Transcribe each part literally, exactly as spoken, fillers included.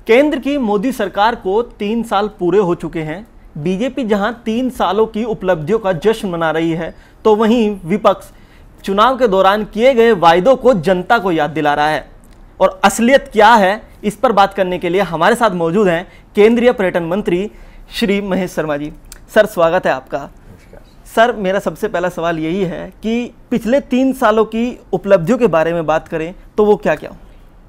केंद्र की मोदी सरकार को तीन साल पूरे हो चुके हैं। बीजेपी जहां तीन सालों की उपलब्धियों का जश्न मना रही है, तो वहीं विपक्ष चुनाव के दौरान किए गए वायदों को जनता को याद दिला रहा है। और असलियत क्या है, इस पर बात करने के लिए हमारे साथ मौजूद हैं केंद्रीय पर्यटन मंत्री श्री महेश शर्मा जी। सर, स्वागत है आपका। सर, मेरा सबसे पहला सवाल यही है कि पिछले तीन सालों की उपलब्धियों के बारे में बात करें तो वो क्या क्या हो?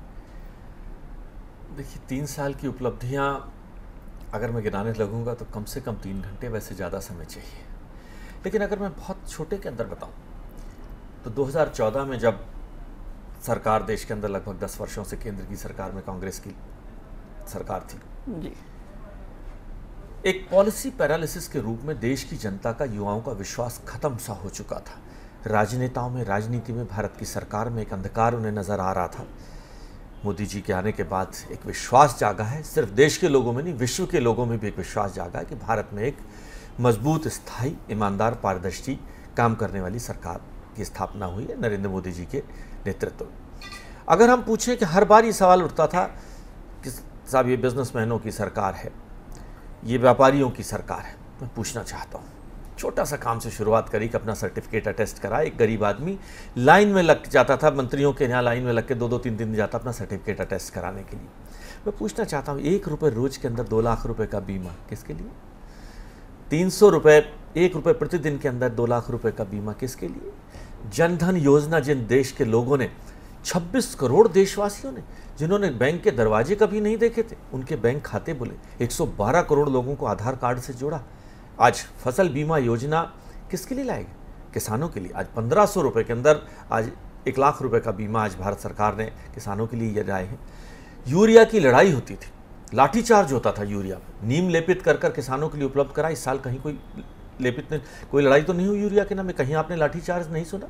देखिए, तीन साल की उपलब्धियां अगर मैं गिनाने लगूंगा तो कम से कम तीन घंटे, वैसे ज़्यादा समय चाहिए। लेकिन अगर मैं बहुत छोटे के अंदर बताऊं तो दो हज़ार चौदह में जब सरकार देश के अंदर लगभग दस वर्षों से केंद्र की सरकार में कांग्रेस की सरकार थी जी, एक पॉलिसी पैरालिसिस के रूप में देश की जनता का, युवाओं का विश्वास खत्म सा हो चुका था। राजनेताओं में, राजनीति में, भारत की सरकार में एक अंधकार उन्हें नजर आ रहा था। मोदी जी के आने के बाद एक विश्वास जागा है, सिर्फ देश के लोगों में नहीं, विश्व के लोगों में भी एक विश्वास जागा है कि भारत में एक मजबूत, स्थायी, ईमानदार, पारदर्शी काम करने वाली सरकार की स्थापना हुई है नरेंद्र मोदी जी के नेतृत्व में। अगर हम पूछें कि हर बार ये सवाल उठता था कि साहब ये बिजनेसमैनों की सरकार है, ये व्यापारियों की सरकार है, मैं पूछना चाहता हूँ, छोटा सा काम से शुरुआत करी कि अपना सर्टिफिकेट अटेस्ट करा। एक गरीब आदमी लाइन में लग जाता था, मंत्रियों के यहाँ लाइन में लग के दो दो तीन दिन जाता अपना सर्टिफिकेट अटेस्ट कराने के लिए। मैं पूछना चाहता हूँ, एक रुपये रोज के अंदर दो लाख रुपए का बीमा किसके लिए? तीन सौ रुपये एक रुपये प्रतिदिन के अंदर दो लाख रुपए का बीमा किसके लिए? जनधन योजना, जिन देश के लोगों ने, छब्बीस करोड़ देशवासियों ने, जिन्होंने बैंक के दरवाजे कभी नहीं देखे थे, उनके बैंक खाते बोले। एक सौ बारह करोड़ लोगों को आधार कार्ड से जोड़ा। आज फसल बीमा योजना किसके लिए लाएगी? किसानों के लिए। आज पंद्रह सौ रुपये के अंदर आज एक लाख रुपए का बीमा आज भारत सरकार ने किसानों के लिए ये लाए हैं। यूरिया की लड़ाई होती थी, लाठीचार्ज होता था यूरिया पर, नीम लेपित कर कर किसानों के लिए उपलब्ध करा। इस साल कहीं कोई लेपित नहीं, कोई लड़ाई तो नहीं हुई यूरिया के नाम में, कहीं आपने लाठीचार्ज नहीं सुना।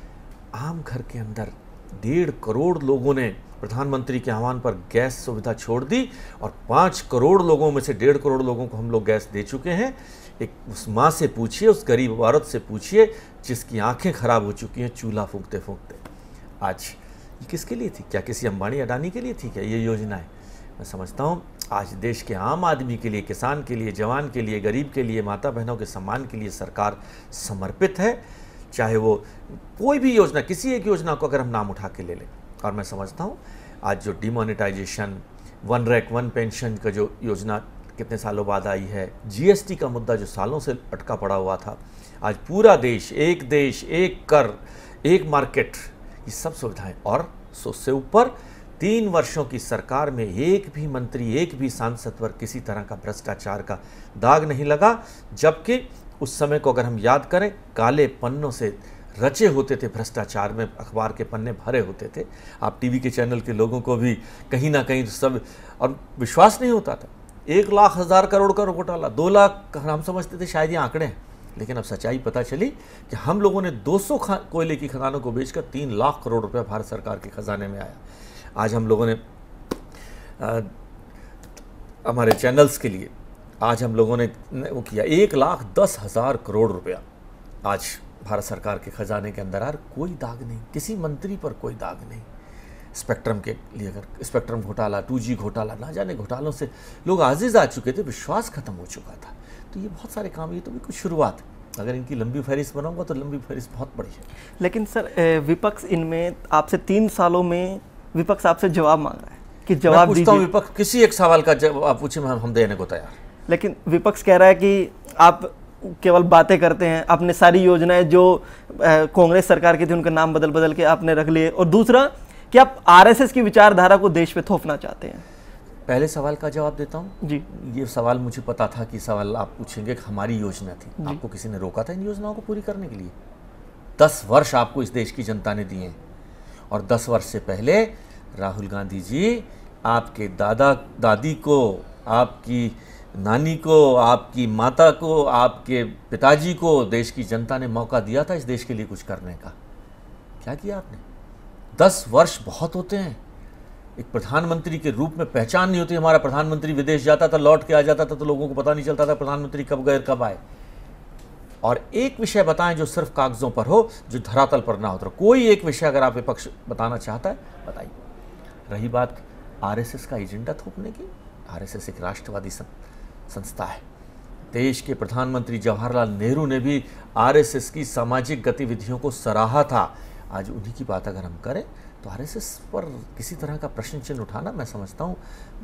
आम घर के अंदर डेढ़ करोड़ लोगों ने प्रधानमंत्री के आह्वान पर गैस सुविधा छोड़ दी और पाँच करोड़ लोगों में से डेढ़ करोड़ लोगों को हम लोग गैस दे चुके हैं। एक उस माँ से पूछिए, उस गरीब औरत से पूछिए जिसकी आंखें खराब हो चुकी हैं चूल्हा फूंकते फूंकते। आज ये किसके लिए थी? क्या किसी अंबानी अडानी के लिए थी क्या ये योजना है? मैं समझता हूँ आज देश के आम आदमी के लिए, किसान के लिए, जवान के लिए, गरीब के लिए, माता बहनों के सम्मान के लिए सरकार समर्पित है। चाहे वो कोई भी योजना, किसी एक योजना को अगर हम नाम उठा के ले लें। और मैं समझता हूँ आज जो demonetisation, one rank one pension का जो योजना कितने सालों बाद आई है, जीएसटी का मुद्दा जो सालों से अटका पड़ा हुआ था, आज पूरा देश, एक देश, एक कर, एक मार्केट, ये सब सुविधाएं। और उससे ऊपर तीन वर्षों की सरकार में एक भी मंत्री, एक भी सांसद पर किसी तरह का भ्रष्टाचार का दाग नहीं लगा। जबकि उस समय को अगर हम याद करें, काले पन्नों से रचे होते थे भ्रष्टाचार में, अखबार के पन्ने भरे होते थे। आप टीवी के चैनल के लोगों को भी कहीं ना कहीं सब, और विश्वास नहीं होता था। एक लाख हज़ार करोड़ का घोटाला, दो लाख हम समझते थे शायद ये आंकड़े हैं, लेकिन अब सच्चाई पता चली कि हम लोगों ने दो सौ कोयले की खदानों को बेचकर तीन लाख करोड़ रुपया भारत सरकार के खजाने में आया। आज हम लोगों ने आ, हमारे चैनल्स के लिए आज हम लोगों ने वो किया, एक लाख दस हज़ार करोड़ रुपया आज भारत सरकार के खजाने के अंदर। यार कोई दाग नहीं, किसी मंत्री पर कोई दाग नहीं। स्पेक्ट्रम के लिए अगर स्पेक्ट्रम घोटाला, टू जी घोटाला, ना जाने घोटालों से लोग आजिज आ चुके थे, विश्वास खत्म हो चुका था। तो ये बहुत सारे काम, ये तो बिल्कुल शुरुआत है। अगर इनकी लंबी फहरिस्त बनाऊंगा तो लंबी फहरिस्त बहुत बड़ी है। लेकिन सर, विपक्ष इनमें आपसे तीन सालों में विपक्ष आपसे जवाब मांग रहा है कि जवाब दीजिए। विपक्ष किसी एक सवाल का जवाब पूछे, हम देने को तैयार। लेकिन विपक्ष कह रहा है कि आप केवल बातें करते हैं, आपने सारी योजनाएं जो कांग्रेस सरकार की थी उनका नाम बदल बदल के आपने रख लिए, और दूसरा कि आप आरएसएस की विचारधारा को देश पे थोपना चाहते हैं। पहले सवाल का जवाब देता हूं जी। ये सवाल मुझे पता था कि सवाल आप पूछेंगे कि हमारी योजना थी, आपको किसी ने रोका था इन योजनाओं को पूरी करने के लिए? दस वर्ष आपको इस देश की जनता ने दिए, और दस वर्ष से पहले राहुल गांधी जी आपके दादा दादी को, आपकी नानी को, आपकी माता को, आपके पिताजी को देश की जनता ने मौका दिया था इस देश के लिए कुछ करने का। क्या किया आपने? दस वर्ष बहुत होते हैं। एक प्रधानमंत्री के रूप में पहचान नहीं होती। हमारा प्रधानमंत्री विदेश जाता था, लौट के आ जाता था तो लोगों को पता नहीं चलता था प्रधानमंत्री कब गए कब आए। और एक विषय बताएं जो सिर्फ कागजों पर हो, जो धरातल पर ना हो। तो कोई एक विषय अगर आप विपक्ष बताना चाहता है बताइए। रही बात आरएसएस का एजेंडा थोपने की। आरएसएस एक राष्ट्रवादी संस्था है। देश के प्रधानमंत्री जवाहरलाल नेहरू ने भी आरएसएस की सामाजिक गतिविधियों को सराहा था। आज उन्हीं की बात अगर हम करें तो आरएसएस पर किसी तरह का प्रश्न चिन्ह उठाना मैं समझता हूँ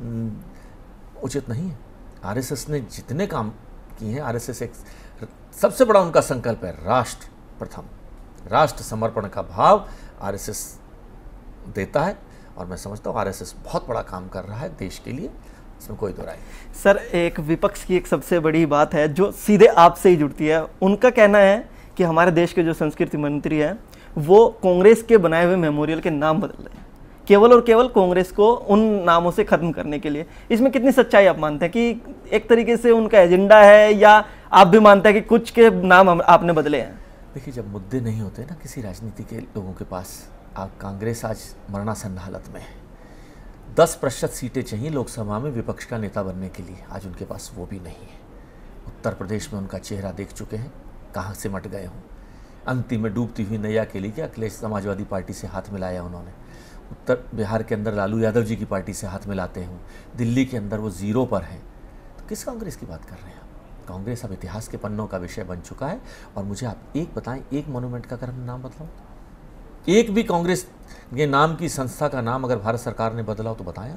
उचित नहीं है। आरएसएस ने जितने काम किए हैं, आरएसएस एक सबसे बड़ा उनका संकल्प है राष्ट्र प्रथम, राष्ट्र समर्पण का भाव आरएसएस देता है और मैं समझता हूँ आरएसएस बहुत बड़ा काम कर रहा है देश के लिए, इसमें कोई दो राय नहीं। सर, एक विपक्ष की एक सबसे बड़ी बात है जो सीधे आपसे ही जुड़ती है। उनका कहना है कि हमारे देश के जो संस्कृति मंत्री हैं वो कांग्रेस के बनाए हुए मेमोरियल के नाम बदल रहे हैं, केवल और केवल कांग्रेस को उन नामों से खत्म करने के लिए। इसमें कितनी सच्चाई आप मानते हैं कि एक तरीके से उनका एजेंडा है, या आप भी मानते हैं कि कुछ के नाम आपने बदले हैं? देखिए, जब मुद्दे नहीं होते ना किसी राजनीति के लोगों के पास, आप कांग्रेस आज मरणासन्न हालत में है। दस प्रतिशत सीटें चाहिए लोकसभा में विपक्ष का नेता बनने के लिए, आज उनके पास वो भी नहीं है। उत्तर प्रदेश में उनका चेहरा देख चुके हैं, कहाँ से मट गए हों। अंतिम में डूबती हुई नैया के लिए क्या अखिलेश समाजवादी पार्टी से हाथ मिलाया उन्होंने। उत्तर बिहार के अंदर लालू यादव जी की पार्टी से हाथ मिलाते हों, दिल्ली के अंदर वो जीरो पर हैं। तो किस कांग्रेस की बात कर रहे हैं आप? कांग्रेस अब इतिहास के पन्नों का विषय बन चुका है। और मुझे आप एक बताएं, एक मोन्यूमेंट का अगर हम नाम बदलाऊं, एक भी कांग्रेस के नाम की संस्था का नाम अगर भारत सरकार ने बदला हो तो बताया।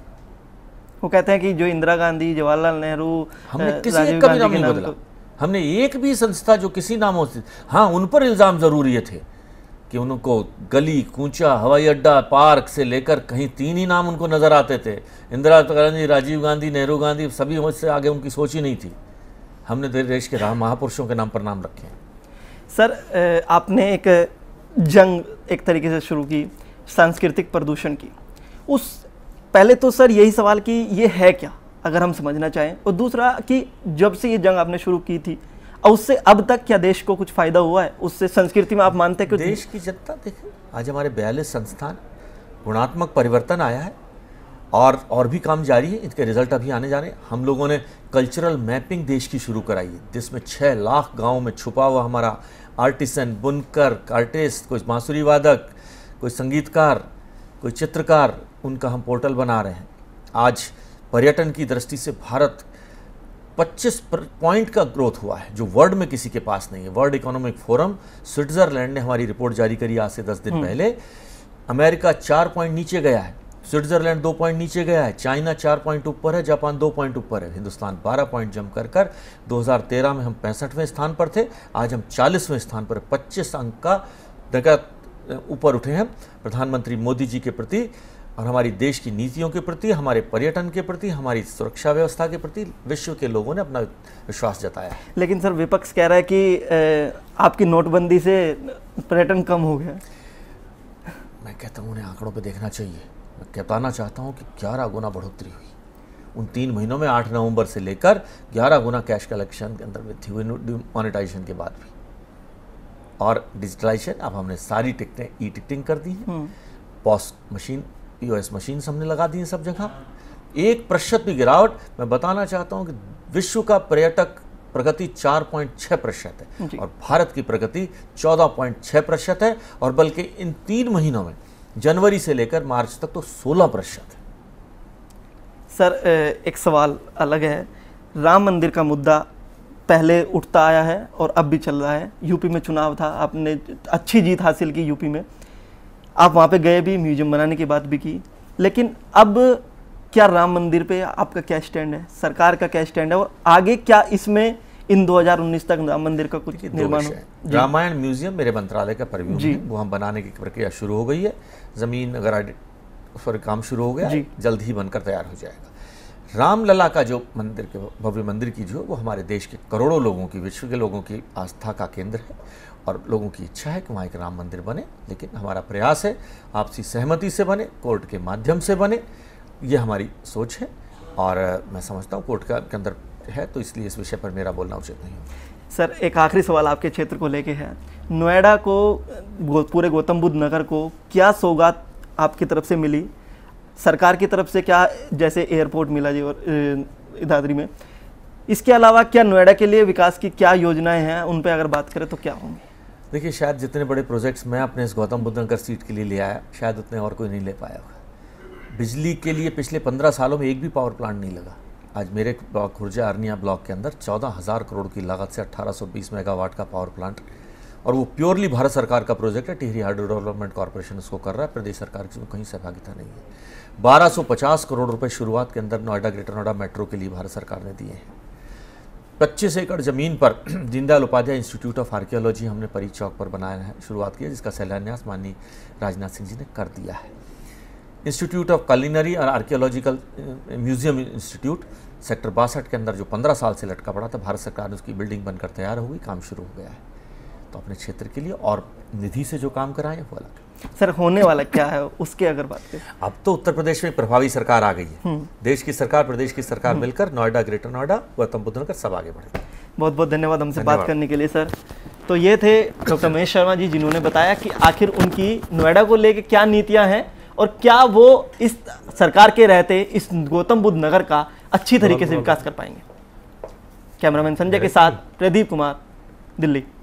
वो कहते हैं कि जो इंदिरा गांधी, जवाहरलाल नेहरू, हमने किसी एक का भी नाम नहीं बदला। हमने एक भी संस्था जो किसी नामों से, हाँ उन पर इल्ज़ाम ज़रूर ये थे कि उनको गली कूचा, हवाई अड्डा, पार्क से लेकर कहीं तीन ही नाम उनको नज़र आते थे, इंदिरा गांधी, राजीव गांधी, नेहरू गांधी, सभी मुझसे आगे उनकी सोच ही नहीं थी। हमने देश के राह महापुरुषों के नाम पर नाम रखे हैं। सर, आपने एक जंग एक तरीके से शुरू की सांस्कृतिक प्रदूषण की। उस पहले तो सर यही सवाल कि ये है क्या, अगर हम समझना चाहें, और दूसरा कि जब से ये जंग आपने शुरू की थी और उससे अब तक क्या देश को कुछ फायदा हुआ है उससे? संस्कृति में आप मानते हैं कि देश की जनता देखें, आज हमारे बयालीस संस्थान, गुणात्मक परिवर्तन आया है और और भी काम जारी है, इनके रिजल्ट अभी आने जा रहे हैं। हम लोगों ने कल्चरल मैपिंग देश की शुरू कराई है, जिसमें छः लाख गाँव में छुपा हुआ हमारा आर्टिसन, बुनकर, आर्टिस्ट, कोई बांसुरी वादक, कोई संगीतकार, कोई चित्रकार, उनका हम पोर्टल बना रहे हैं। आज पर्यटन की दृष्टि से भारत पच्चीस पॉइंट का ग्रोथ हुआ है, जो वर्ल्ड में किसी के पास नहीं है। वर्ल्ड इकोनॉमिक फोरम स्विट्जरलैंड ने हमारी रिपोर्ट जारी करी आज से दस दिन पहले। अमेरिका चार पॉइंट नीचे गया है, स्विट्जरलैंड दो पॉइंट नीचे गया है, चाइना चार पॉइंट ऊपर है, जापान दो पॉइंट ऊपर है, हिंदुस्तान बारह पॉइंट जम कर कर दो हज़ार तेरह में हम पैंसठवें स्थान पर थे, आज हम चालीसवें स्थान पर, पच्चीस अंक का नगद ऊपर उठे हैं। प्रधानमंत्री मोदी जी के प्रति और हमारी देश की नीतियों के प्रति, हमारे पर्यटन के प्रति, हमारी सुरक्षा व्यवस्था के प्रति विश्व के लोगों ने अपना विश्वास जताया है। लेकिन सर, विपक्ष कह रहा है कि आपकी नोटबंदी से पर्यटन कम हो गया। मैं कहता हूँ उन्हें आंकड़ों पे देखना चाहिए। मैं बताना चाहता हूँ कि ग्यारह गुना बढ़ोतरी हुई उन तीन महीनों में। आठ नवंबर से लेकर ग्यारह गुना कैश कलेक्शन के अंदर वृद्धि हुई मॉनेटाइजेशन के बाद भी। और डिजिटलाइजेशन, अब हमने सारी टिकटें ई टिकटिंग कर दी है, पॉस मशीन, पीओएस मशीन हमने लगा दी है सब जगह। एक प्रतिशत भी गिरावट। मैं बताना चाहता हूँ कि विश्व का पर्यटक प्रगति चार पॉइंट छह प्रतिशत है और भारत की प्रगति चौदह पॉइंट छह प्रतिशत है, और बल्कि इन तीन महीनों में जनवरी से लेकर मार्च तक तो सोलह प्रतिशत है। सर, एक सवाल अलग है। राम मंदिर का मुद्दा पहले उठता आया है और अब भी चल रहा है। यूपी में चुनाव था, आपने अच्छी जीत हासिल की यूपी में, आप वहाँ पे गए भी, म्यूजियम बनाने की बात भी की। लेकिन अब क्या राम मंदिर पे आपका क्या स्टैंड है, सरकार का क्या स्टैंड है, और आगे क्या इसमें इन दो हज़ार उन्नीस तक राम मंदिर का कुछ निर्माण हो? रामायण म्यूजियम मेरे मंत्रालय का परव्यू है, वो हम बनाने की प्रक्रिया शुरू हो गई है। ज़मीन अगर उस पर काम शुरू हो गया, जल्द ही बनकर तैयार हो जाएगा। रामलला का जो मंदिर के भव्य मंदिर की जो वो हमारे देश के करोड़ों लोगों की, विश्व के लोगों की आस्था का केंद्र है और लोगों की इच्छा है कि वहाँ एक राम मंदिर बने। लेकिन हमारा प्रयास है आपसी सहमति से बने, कोर्ट के माध्यम से बने, ये हमारी सोच है। और मैं समझता हूँ कोर्ट का के अंदर है, तो इसलिए इस विषय पर मेरा बोलना उचित नहीं है। सर, एक आखिरी सवाल आपके क्षेत्र को लेके है। नोएडा को, गो, पूरे गौतम बुद्ध नगर को क्या सौगात आपकी तरफ से मिली, सरकार की तरफ से क्या, जैसे एयरपोर्ट मिला जी और दादरी में, इसके अलावा क्या नोएडा के लिए विकास की क्या योजनाएं हैं, उन पे अगर बात करें तो क्या होंगी? देखिए, शायद जितने बड़े प्रोजेक्ट्स मैं अपने इस गौतम बुद्ध नगर सीट के लिए ले आया, शायद उतने और कोई नहीं ले पाया होगा। बिजली के लिए पिछले पंद्रह सालों में एक भी पावर प्लांट नहीं लगा। आज मेरे ब्लॉक खुर्जा अरनिया ब्लॉक के अंदर चौदह हज़ार करोड़ की लागत से अठारह सौ बीस मेगावाट का पावर प्लांट, और वो प्योरली भारत सरकार का प्रोजेक्ट है। टिहरी हाइड्रो डेवलपमेंट कॉर्पोरेशन उसको कर रहा है, प्रदेश सरकार की कहीं सहभागिता नहीं है। बारह सौ पचास करोड़ रुपए शुरुआत के अंदर नोएडा ग्रेटर नोएडा मेट्रो के लिए भारत सरकार ने दिए हैं। पच्चीस एकड़ जमीन पर Deendayal Upadhyay institute of archaeology हमने परी चौक पर बनाया है, शुरुआत की है, जिसका शिलान्यास माननीय राजनाथ सिंह जी ने कर दिया है। इंस्टीट्यूट ऑफ कलिनरी और आर्कियोलॉजिकल म्यूजियम इंस्टीट्यूट सेक्टर बासठ के अंदर जो पंद्रह साल से लटका पड़ा था, भारत सरकार ने उसकी बिल्डिंग बनकर तैयार हो गई, काम शुरू हो गया है। तो अपने क्षेत्र के लिए और निधि से जो काम कराएं वो अलग। सर होने वाला क्या है उसके अगर बात करें, अब तो उत्तर प्रदेश में प्रभावी सरकार आ गई है। देश की सरकार, प्रदेश की सरकार मिलकर नोएडा, ग्रेटर नोएडा, गौतम बुद्ध नगर सब आगे बढ़े। बहुत बहुत धन्यवाद हमसे बात करने के लिए सर। तो ये थे डॉक्टर महेश शर्मा जी, जिन्होंने बताया कि आखिर उनकी नोएडा को लेकर क्या नीतियां हैं और क्या वो इस सरकार के रहते इस गौतम बुद्ध नगर का अच्छी तरीके से विकास कर पाएंगे। कैमरामैन संजय के साथ प्रदीप कुमार, दिल्ली।